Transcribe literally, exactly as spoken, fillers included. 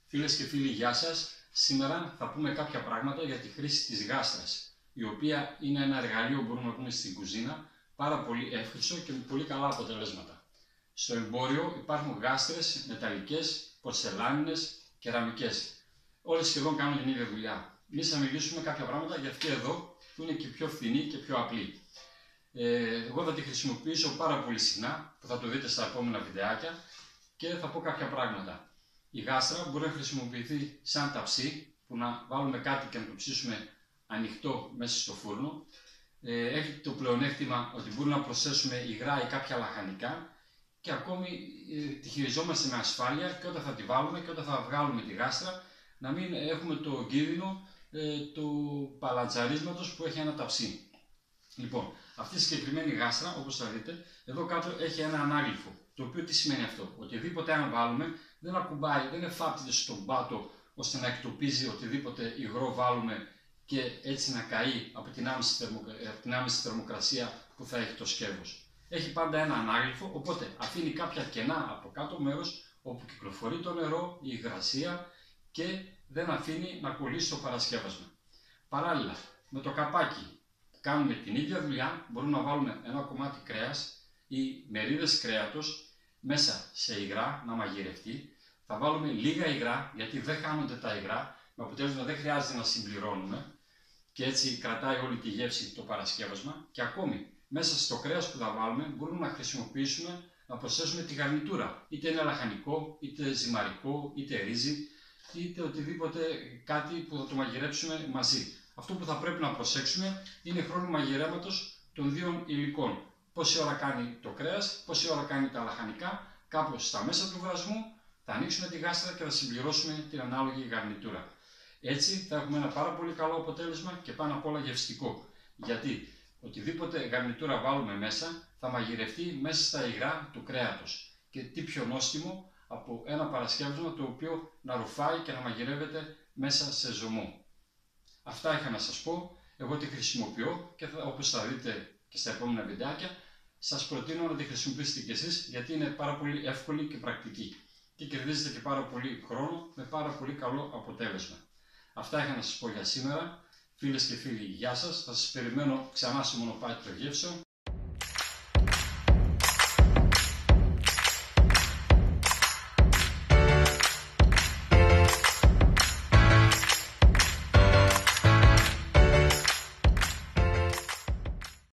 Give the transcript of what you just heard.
Φίλες και φίλοι, γεια σας. Σήμερα θα πούμε κάποια πράγματα για τη χρήση της γάστρας, η οποία είναι ένα εργαλείο, μπορούμε να πούμε, στην κουζίνα, πάρα πολύ εύχριστο και με πολύ καλά αποτελέσματα. Στο εμπόριο υπάρχουν γάστρες μεταλλικές, πορσελάνινες, κεραμικές. Όλες σχεδόν κάνουν την ίδια δουλειά. Εμείς θα μιλήσουμε κάποια πράγματα για αυτή εδώ, που είναι και πιο φθηνή και πιο απλή. Ε, εγώ θα τη χρησιμοποιήσω πάρα πολύ συχνά, που θα το δείτε στα επόμενα βιντεάκια, και θα πω κάποια πράγματα. Η γάστρα μπορεί να χρησιμοποιηθεί σαν ταψί, που να βάλουμε κάτι και να το ψήσουμε ανοιχτό μέσα στο φούρνο. Ε, έχει το πλεονέκτημα ότι μπορούμε να προσθέσουμε υγρά ή κάποια λαχανικά και ακόμη ε, τη χειριζόμαστε με ασφάλεια και όταν θα τη βάλουμε και όταν θα βγάλουμε τη γάστρα να μην έχουμε το κίνδυνο ε, του παλατζαρίσματος που έχει ένα ταψί. Λοιπόν, αυτή η συγκεκριμένη γάστρα, όπως θα δείτε, εδώ κάτω έχει ένα ανάγλυφο. Το οποίο τι σημαίνει αυτό? Οτιδήποτε αν βάλουμε δεν ακουμπάει, δεν εφάπτεται στον πάτο ώστε να εκτοπίζει οτιδήποτε υγρό βάλουμε και έτσι να καεί από την άμεση, θερμο, από την άμεση θερμοκρασία που θα έχει το σκεύος. Έχει πάντα ένα ανάγλυφο, οπότε αφήνει κάποια κενά από κάτω μέρος όπου κυκλοφορεί το νερό, η υγρασία και δεν αφήνει να κολλήσει το παρασκεύασμα. Παράλληλα, με το καπάκι κάνουμε την ίδια δουλειά, μπορούμε να βάλουμε ένα κομμάτι κρέας ή μερίδες κρέατος μέσα σε υγρά να μαγειρευτεί. Θα βάλουμε λίγα υγρά, γιατί δεν χάνονται τα υγρά, με αποτέλεσμα δεν χρειάζεται να συμπληρώνουμε και έτσι κρατάει όλη τη γεύση το παρασκεύασμα. Και ακόμη μέσα στο κρέας που θα βάλουμε μπορούμε να χρησιμοποιήσουμε, να προσθέσουμε τη γαρνιτούρα. Είτε είναι λαχανικό, είτε ζυμαρικό, είτε ρύζι, είτε οτιδήποτε κάτι που θα το μαγειρέψουμε μαζί. Αυτό που θα πρέπει να προσέξουμε είναι χρόνο μαγειρέματος των δύο υλικών. Πόση ώρα κάνει το κρέας, πόση ώρα κάνει τα λαχανικά, κάπως στα μέσα του βρασμού θα ανοίξουμε τη γάστρα και θα συμπληρώσουμε την ανάλογη γαρνιτούρα. Έτσι θα έχουμε ένα πάρα πολύ καλό αποτέλεσμα και πάνω απ' όλα γευστικό. Γιατί οτιδήποτε γαρνιτούρα βάλουμε μέσα θα μαγειρευτεί μέσα στα υγρά του κρέατος. Και τι πιο νόστιμο από ένα παρασκεύασμα το οποίο να ρουφάει και να μαγειρεύεται μέσα σε ζωμό. Αυτά είχα να σας πω. Εγώ τη χρησιμοποιώ και θα, όπως θα δείτε και στα επόμενα βιντεάκια, σας προτείνω να τη χρησιμοποιήσετε κι εσείς, γιατί είναι πάρα πολύ εύκολη και πρακτική και κερδίζετε και πάρα πολύ χρόνο με πάρα πολύ καλό αποτέλεσμα. Αυτά είχα να σας πω για σήμερα. Φίλες και φίλοι, γεια σας. Θα σας περιμένω ξανά στο μονοπάτι των γεύσεων.